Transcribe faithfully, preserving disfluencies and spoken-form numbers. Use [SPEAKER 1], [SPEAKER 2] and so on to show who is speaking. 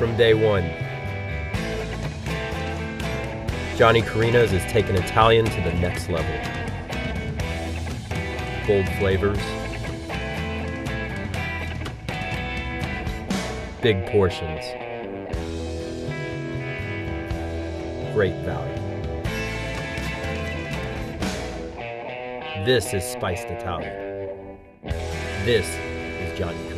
[SPEAKER 1] from day one. Johnny Carino's has taken Italian to the next level. Bold flavors, big portions, great value. This is spiced Italian. This is Johnny